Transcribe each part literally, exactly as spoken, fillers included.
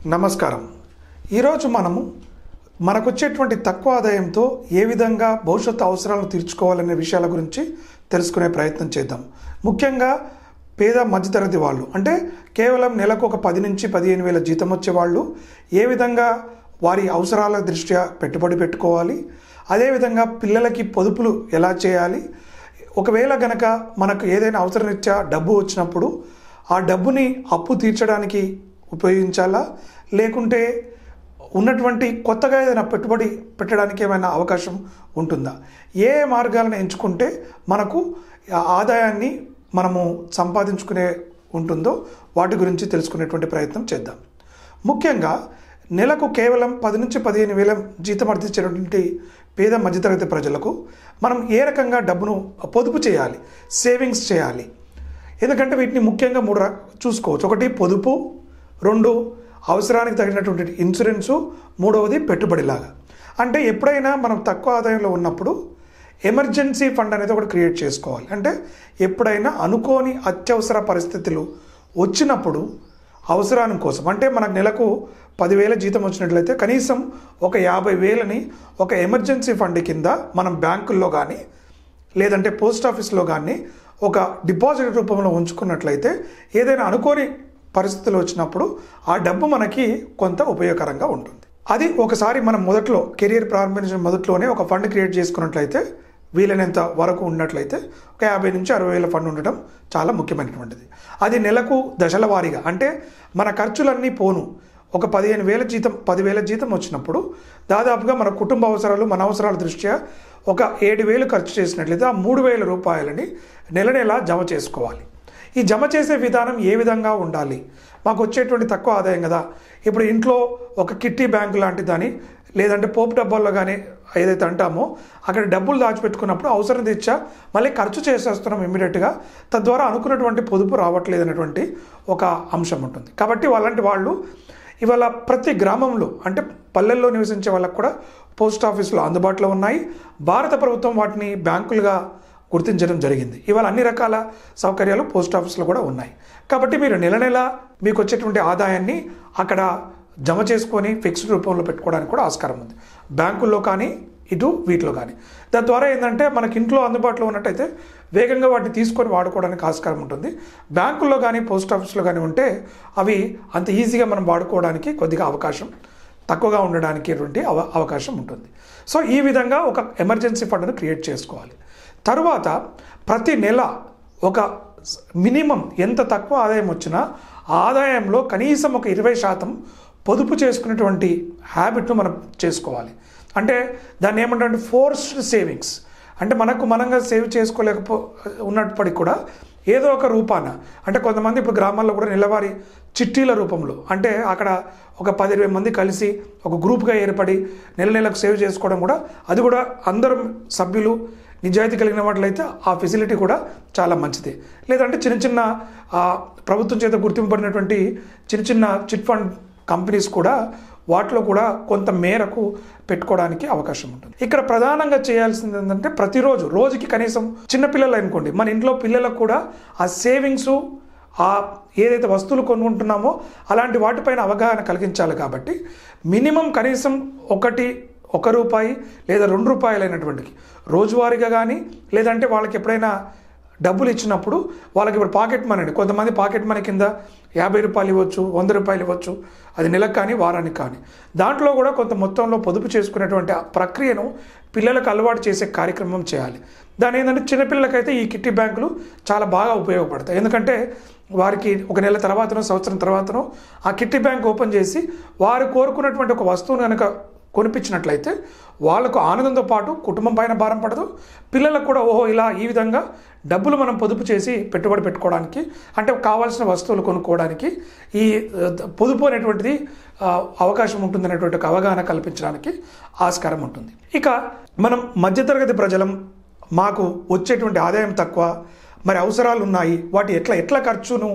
నమస్కారం. ఈరోజు మనము మనకు వచ్చేటువంటి తక్కువ ఆదాయంతో ఏ విధంగా భవిష్యత్తు అవసరాలను తీర్చుకోవాలనే విషయాల గురించి తెలుసుకునే ప్రయత్నం చేద్దాం. ముఖ్యంగా పేద మధ్యతరగతి వాళ్ళు, అంటే కేవలం నెలకు ఒక పది నుంచి పదిహేను వేల జీతం వచ్చే వాళ్ళు ఏ విధంగా వారి అవసరాల దృష్ట్యా పెట్టుబడి పెట్టుకోవాలి, అదేవిధంగా పిల్లలకి పొదుపులు ఎలా చేయాలి, ఒకవేళ గనక మనకు ఏదైనా అవసరరీత్యా డబ్బు వచ్చినప్పుడు ఆ డబ్బుని అప్పు తీర్చడానికి ఉపయోగించాలా, లేకుంటే ఉన్నటువంటి కొత్తగా ఏదైనా పెట్టుబడి పెట్టడానికి ఏమైనా అవకాశం ఉంటుందా, ఏ మార్గాలను ఎంచుకుంటే మనకు ఆదాయాన్ని మనము సంపాదించుకునే ఉంటుందో వాటి గురించి తెలుసుకునేటువంటి ప్రయత్నం చేద్దాం. ముఖ్యంగా నెలకు కేవలం పది నుంచి పదిహేను వేల జీతం అర్థించేటువంటి పేద మధ్యతరగతి ప్రజలకు మనం ఏ రకంగా డబ్బును పొదుపు చేయాలి, సేవింగ్స్ చేయాలి. ఎందుకంటే వీటిని ముఖ్యంగా మూడు చూసుకోవచ్చు. ఒకటి పొదుపు, రెండు అవసరానికి తగినటువంటి ఇన్సూరెన్సు, మూడవది పెట్టుబడిలాగా. అంటే ఎప్పుడైనా మనం తక్కువ ఆదాయంలో ఉన్నప్పుడు ఎమర్జెన్సీ ఫండ్ అనేది ఒకటి క్రియేట్ చేసుకోవాలి. అంటే ఎప్పుడైనా అనుకోని అత్యవసర పరిస్థితులు వచ్చినప్పుడు అవసరాని కోసం, అంటే మనకు నెలకు పదివేల జీతం వచ్చినట్లయితే కనీసం ఒక యాభై వేలని ఒక ఎమర్జెన్సీ ఫండ్ కింద మనం బ్యాంకుల్లో కానీ లేదంటే పోస్ట్ ఆఫీస్లో కానీ ఒక డిపాజిట్ రూపంలో ఉంచుకున్నట్లయితే ఏదైనా అనుకోని పరిస్థితులు వచ్చినప్పుడు ఆ డబ్బు మనకి కొంత ఉపయోగకరంగా ఉంటుంది. అది ఒకసారి మనం మొదట్లో కెరీర్ ప్రారంభించిన మొదట్లోనే ఒక ఫండ్ క్రియేట్ చేసుకున్నట్లయితే, వీలైనంత వరకు ఉన్నట్లయితే ఒక యాభై నుంచి అరవై వేల ఫండ్ ఉండటం చాలా ముఖ్యమైనటువంటిది. అది నెలకు దశల వారీగా, అంటే మన ఖర్చులన్నీ పోను ఒక పదిహేను వేల జీతం పదివేల జీతం వచ్చినప్పుడు దాదాపుగా మన కుటుంబ అవసరాలు మన అవసరాల దృష్ట్యా ఒక ఏడు వేలు ఖర్చు చేసినట్లయితే ఆ మూడు వేల రూపాయలని నెల నెలా జమ చేసుకోవాలి. ఈ జమ చేసే విధానం ఏ విధంగా ఉండాలి, మాకు వచ్చేటువంటి తక్కువ ఆదాయం కదా, ఇప్పుడు ఇంట్లో ఒక కిట్టి బ్యాంకు లాంటి దాని లేదంటే పోపు డబ్బాల్లో కానీ ఏదైతే అంటామో అక్కడ డబ్బులు దాచిపెట్టుకున్నప్పుడు అవసరం తెచ్చా మళ్ళీ ఖర్చు చేసేస్తున్నాం ఇమ్మీడియట్గా, తద్వారా అనుకున్నటువంటి పొదుపు రావట్లేదు అనేటువంటి ఒక అంశం ఉంటుంది. కాబట్టి వాళ్ళంటి వాళ్ళు ఇవాళ ప్రతి గ్రామంలో, అంటే పల్లెల్లో నివసించే వాళ్ళకు కూడా పోస్ట్ ఆఫీసులు అందుబాటులో ఉన్నాయి. భారత ప్రభుత్వం వాటిని బ్యాంకులుగా గుర్తించడం జరిగింది. ఇవాళ అన్ని రకాల సౌకర్యాలు పోస్ట్ ఆఫీసులో కూడా ఉన్నాయి. కాబట్టి మీరు నెల నెల మీకు వచ్చేటువంటి ఆదాయాన్ని అక్కడ జమ చేసుకొని ఫిక్స్డ్ రూపంలో పెట్టుకోవడానికి కూడా ఆస్కారం ఉంది, బ్యాంకుల్లో కానీ ఇటు వీటిలో కానీ. దాని ద్వారా ఏంటంటే మనకి ఇంట్లో అందుబాటులో ఉన్నట్టయితే వేగంగా వాటిని తీసుకొని వాడుకోవడానికి ఆస్కారం ఉంటుంది. బ్యాంకుల్లో కానీ పోస్ట్ ఆఫీస్లో కానీ ఉంటే అవి అంత ఈజీగా మనం వాడుకోవడానికి కొద్దిగా అవకాశం తక్కువగా ఉండడానికి అవ అవకాశం ఉంటుంది. సో ఈ విధంగా ఒక ఎమర్జెన్సీ ఫండ్ను క్రియేట్ చేసుకోవాలి. తరువాత ప్రతి నెల ఒక మినిమం ఎంత తక్కువ ఆదాయం వచ్చినా ఆదాయంలో కనీసం ఒక ఇరవై శాతం పొదుపు చేసుకునేటువంటి హ్యాబిట్ను మనం చేసుకోవాలి. అంటే దాన్ని ఏమంటే ఫోర్స్డ్ సేవింగ్స్, అంటే మనకు మనంగా సేవ్ చేసుకోలేకపో ఉన్నప్పటికీ కూడా ఏదో ఒక రూపాన, అంటే కొంతమంది ఇప్పుడు గ్రామాల్లో కూడా నెలవారీ చిట్టీల రూపంలో, అంటే అక్కడ ఒక పది ఇరవై మంది కలిసి ఒక గ్రూప్గా ఏర్పడి నెల నెలకు సేవ్ చేసుకోవడం కూడా, అది కూడా అందరం సభ్యులు నిజాయితీ కలిగిన వాటిలైతే ఆ ఫెసిలిటీ కూడా చాలా మంచిది. లేదంటే చిన్న చిన్న ప్రభుత్వం చేత గుర్తింపబడినటువంటి చిన్న చిన్న చిట్ ఫండ్ కంపెనీస్ కూడా వాటిలో కూడా కొంత మేరకు పెట్టుకోవడానికి అవకాశం ఉంటుంది. ఇక్కడ ప్రధానంగా చేయాల్సింది ఏంటంటే ప్రతిరోజు రోజుకి కనీసం చిన్నపిల్లలు అనుకోండి, మన ఇంట్లో పిల్లలకు కూడా ఆ సేవింగ్స్, ఆ ఏదైతే వస్తువులు కొనుక్కుంటున్నామో అలాంటి వాటిపైన అవగాహన కలిగించాలి. కాబట్టి మినిమం కనీసం ఒకటి ఒక రూపాయి లేదా రెండు రూపాయలు అయినటువంటికి రోజువారీగా కానీ, లేదంటే వాళ్ళకి ఎప్పుడైనా డబ్బులు ఇచ్చినప్పుడు వాళ్ళకి ఇప్పుడు పాకెట్ మనీ అండి, కొంతమంది పాకెట్ మనీ కింద యాభై రూపాయలు ఇవ్వచ్చు, వంద రూపాయలు ఇవ్వచ్చు, అది నెలకు కానీ వారానికి కానీ. దాంట్లో కూడా కొంత మొత్తంలో పొదుపు చేసుకునేటువంటి ప్రక్రియను పిల్లలకు అలవాటు చేసే కార్యక్రమం చేయాలి. దాని ఏంటంటే చిన్నపిల్లలకైతే ఈ కిట్టి బ్యాంకులు చాలా బాగా ఉపయోగపడతాయి. ఎందుకంటే వారికి ఒక నెల తర్వాతనో సంవత్సరం తర్వాతనో ఆ కిట్టి బ్యాంక్ ఓపెన్ చేసి వారు కోరుకున్నటువంటి ఒక వస్తువును కనుక కొనిపించినట్లయితే వాళ్ళకు ఆనందంతో పాటు కుటుంబం పైన భారం పడదు, పిల్లలకు కూడా ఓహో ఇలా ఈ విధంగా డబ్బులు మనం పొదుపు చేసి పెట్టుబడి పెట్టుకోవడానికి, అంటే కావాల్సిన వస్తువులు కొనుక్కోవడానికి ఈ పొదుపు అనేటువంటిది అవకాశం ఉంటుందనేటువంటి ఒక అవగాహన కల్పించడానికి ఆస్కారం ఉంటుంది. ఇక మనం మధ్యతరగతి ప్రజలం, మాకు వచ్చేటువంటి ఆదాయం తక్కువ, మరి అవసరాలు ఉన్నాయి, వాటి ఎట్లా ఎట్లా ఖర్చును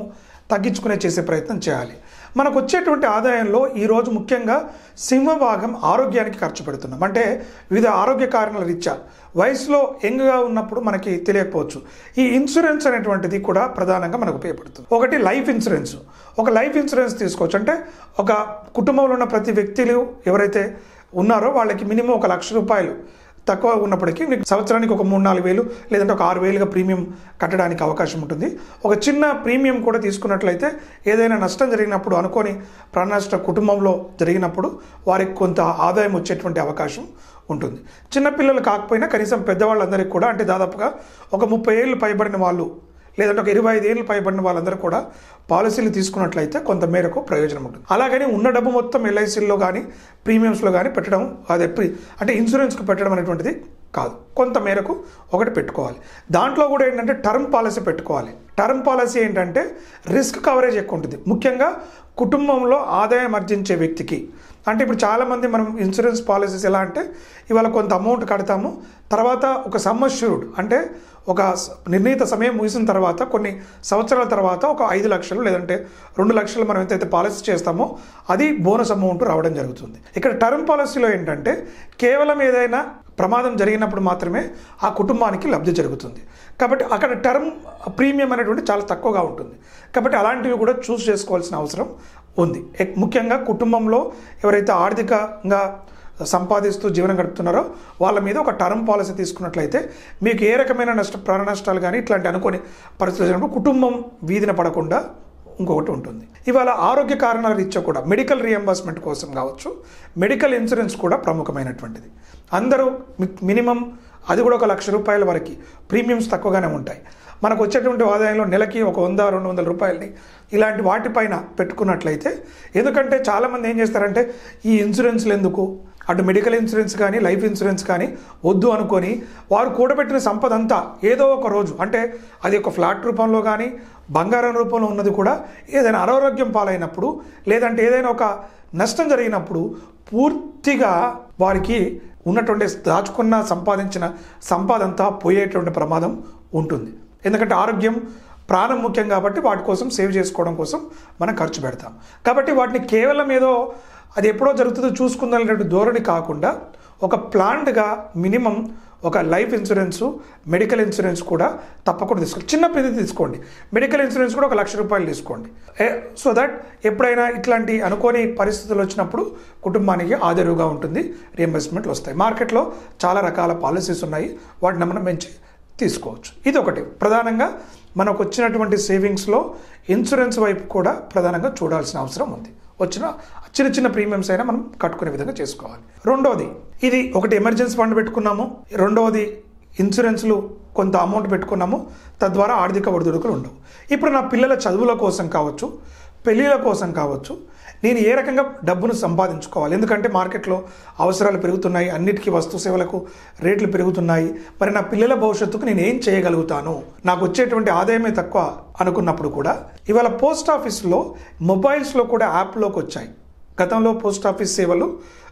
తగ్గించుకునే చేసే ప్రయత్నం చేయాలి. మనకు వచ్చేటువంటి ఆదాయంలో ఈరోజు ముఖ్యంగా సింహభాగం ఆరోగ్యానికి ఖర్చు పెడుతున్నాం. అంటే వివిధ ఆరోగ్య కారణాల రీత్యా వయసులో యంగ్గా ఉన్నప్పుడు మనకి తెలియకపోవచ్చు. ఈ ఇన్సూరెన్స్ అనేటువంటిది కూడా ప్రధానంగా మనకు ఉపయోగపడుతుంది. ఒకటి లైఫ్ ఇన్సూరెన్స్. ఒక లైఫ్ ఇన్సూరెన్స్ తీసుకోవచ్చు. అంటే ఒక కుటుంబంలో ఉన్న ప్రతి వ్యక్తులు ఎవరైతే ఉన్నారో వాళ్ళకి మినిమం ఒక లక్ష రూపాయలు తక్కువ ఉన్నప్పటికీ మీకు సంవత్సరానికి ఒక మూడు నాలుగు వేలు లేదంటే ఒక ఆరు వేలుగా ప్రీమియం కట్టడానికి అవకాశం ఉంటుంది. ఒక చిన్న ప్రీమియం కూడా తీసుకున్నట్లయితే ఏదైనా నష్టం జరిగినప్పుడు, అనుకోని ప్రాణ నష్టం కుటుంబంలో జరిగినప్పుడు వారికి కొంత ఆదాయం వచ్చేటువంటి అవకాశం ఉంటుంది. చిన్నపిల్లలు కాకపోయినా కనీసం పెద్దవాళ్ళందరికీ కూడా, అంటే దాదాపుగా ఒక ముప్పై ఏళ్ళు పైబడిన వాళ్ళు లేదంటే ఒక ఇరవై ఐదు ఏళ్ళు పైబడిన వాళ్ళందరూ కూడా పాలసీలు తీసుకున్నట్లయితే కొంత మేరకు ప్రయోజనం ఉంటుంది. అలాగని ఉన్న డబ్బు మొత్తం ఎల్ఐసీల్లో కానీ ప్రీమియమ్స్లో కానీ పెట్టడం, అదే ప్రీ అంటే ఇన్సూరెన్స్కి పెట్టడం అనేటువంటిది కాదు. కొంత మేరకు ఒకటి పెట్టుకోవాలి. దాంట్లో కూడా ఏంటంటే టర్మ్ పాలసీ పెట్టుకోవాలి. టర్మ్ పాలసీ ఏంటంటే రిస్క్ కవరేజ్ ఎక్కువ ఉంటుంది. ముఖ్యంగా కుటుంబంలో ఆదాయం ఆర్జించే వ్యక్తికి. అంటే ఇప్పుడు చాలామంది మనం ఇన్సూరెన్స్ పాలసీస్ ఎలా అంటే ఇవాళ కొంత అమౌంట్ కడతాము, తర్వాత ఒక సమ్ అష్యూర్డ్ అంటే ఒక నిర్ణీత సమయం ముగిసిన తర్వాత కొన్ని సంవత్సరాల తర్వాత ఒక ఐదు లక్షలు లేదంటే రెండు లక్షలు మనం ఎంతైతే పాలసీ చేస్తామో అది బోనస్ అమౌంట్ రావడం జరుగుతుంది. ఇక్కడ టర్మ్ పాలసీలో ఏంటంటే కేవలం ఏదైనా ప్రమాదం జరిగినప్పుడు మాత్రమే ఆ కుటుంబానికి లబ్ధి జరుగుతుంది. కాబట్టి అక్కడ టర్మ్ ప్రీమియం అనేటువంటి చాలా తక్కువగా ఉంటుంది. కాబట్టి అలాంటివి కూడా చూస్ చేసుకోవాల్సిన అవసరం ఉంది. ముఖ్యంగా కుటుంబంలో ఎవరైతే ఆర్థికంగా సంపాదిస్తూ జీవనం గడుపుతున్నారో వాళ్ళ మీద ఒక టర్మ్ పాలసీ తీసుకున్నట్లయితే మీకు ఏ రకమైన నష్ట ప్రాణ నష్టాలు కానీ ఇట్లాంటి అనుకోని పరిస్థితులు జరిగినప్పుడు కుటుంబం వీధిన పడకుండా ఇంకొకటి ఉంటుంది. ఇవాళ ఆరోగ్య కారణాల రీత్యా కూడా మెడికల్ రియంబర్స్మెంట్ కోసం కావచ్చు, మెడికల్ ఇన్సూరెన్స్ కూడా ప్రముఖమైనటువంటిది. అందరూ మినిమం అది కూడా ఒక లక్ష రూపాయల వరకు ప్రీమియమ్స్ తక్కువగానే ఉంటాయి. మనకు వచ్చేటువంటి ఆదాయంలో నెలకి ఒక వంద రెండు వందల రూపాయలని ఇలాంటి వాటిపైన పెట్టుకున్నట్లయితే, ఎందుకంటే చాలామంది ఏం చేస్తారంటే ఈ ఇన్సూరెన్స్లు ఎందుకు, అటు మెడికల్ ఇన్సూరెన్స్ కానీ లైఫ్ ఇన్సూరెన్స్ కానీ వద్దు అనుకొని వారు కూడబెట్టిన సంపద అంతా ఏదో ఒక రోజు, అంటే అది ఒక ఫ్లాట్ రూపంలో కానీ బంగారం రూపంలో ఉన్నది కూడా ఏదైనా అనారోగ్యం పాలైనప్పుడు లేదంటే ఏదైనా ఒక నష్టం జరిగినప్పుడు పూర్తిగా వారికి ఉన్నటువంటి దాచుకున్న సంపాదించిన సంపద అంతా పోయేటువంటి ప్రమాదం ఉంటుంది. ఎందుకంటే ఆరోగ్యం ప్రాణం ముఖ్యం కాబట్టి వాటి కోసం సేవ్ చేసుకోవడం కోసం మనం ఖర్చు పెడతాం. కాబట్టి వాటిని కేవలం ఏదో అది ఎప్పుడో జరుగుతుందో చూసుకుందాం అనేటువంటి ధోరణి కాకుండా ఒక ప్లాన్డ్గా మినిమం ఒక లైఫ్ ఇన్సూరెన్సు మెడికల్ ఇన్సూరెన్స్ కూడా తప్పకుండా తీసుకోండి. చిన్న పెద్ద తీసుకోండి. మెడికల్ ఇన్సూరెన్స్ కూడా ఒక లక్ష రూపాయలు తీసుకోండి. సో దట్ ఎప్పుడైనా ఇట్లాంటి అనుకోని పరిస్థితులు వచ్చినప్పుడు కుటుంబానికి ఆదరువుగా ఉంటుంది, రియంబర్స్మెంట్లు వస్తాయి. మార్కెట్లో చాలా రకాల పాలసీస్ ఉన్నాయి, వాటిని మనం మంచి తీసుకోవచ్చు. ఇది ఒకటి ప్రధానంగా మనకు వచ్చినటువంటి సేవింగ్స్లో ఇన్సూరెన్స్ వైపు కూడా ప్రధానంగా చూడాల్సిన అవసరం ఉంది. వచ్చిన చిన్న చిన్న ప్రీమియమ్స్ అయినా మనం కట్టుకునే విధంగా చేసుకోవాలి. రెండవది, ఇది ఒకటి ఎమర్జెన్సీ ఫండ్ పెట్టుకున్నాము, రెండవది ఇన్సూరెన్స్లు కొంత అమౌంట్ పెట్టుకున్నాము, తద్వారా ఆర్థిక ఒడిదుడుకులు ఉండవు. ఇప్పుడు నా పిల్లల చదువుల కోసం కావచ్చు, పెళ్ళిళ్ళ కోసం కావచ్చు, నేను ఏ రకంగా డబ్బును సంపాదించుకోవాలి. ఎందుకంటే మార్కెట్లో అవసరాలు పెరుగుతున్నాయి, అన్నిటికీ వస్తు సేవలకు రేట్లు పెరుగుతున్నాయి. మరి నా పిల్లల భవిష్యత్తుకు నేను ఏం చేయగలుగుతాను, నాకు వచ్చేటువంటి ఆదాయమే తక్కువ అనుకున్నప్పుడు కూడా ఇవాళ పోస్ట్ ఆఫీస్లో మొబైల్స్లో కూడా యాప్లోకి వచ్చాయి. గతంలో పోస్ట్ ఆఫీస్ సేవలు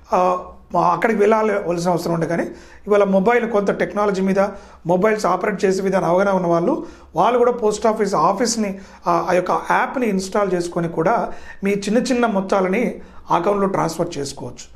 అక్కడికి వెళ్ళాల్సిన అవసరం ఉండే, కానీ ఇవాళ మొబైల్ కొంత టెక్నాలజీ మీద మొబైల్స్ ఆపరేట్ చేసే విధానం అవగాహన ఉన్న వాళ్ళు వాళ్ళు కూడా పోస్ట్ ఆఫీస్ ఆఫీస్ని ఆ యొక్క యాప్ని ఇన్స్టాల్ చేసుకొని కూడా మీ చిన్న చిన్న మొత్తాలని అకౌంట్లో ట్రాన్స్ఫర్ చేసుకోవచ్చు.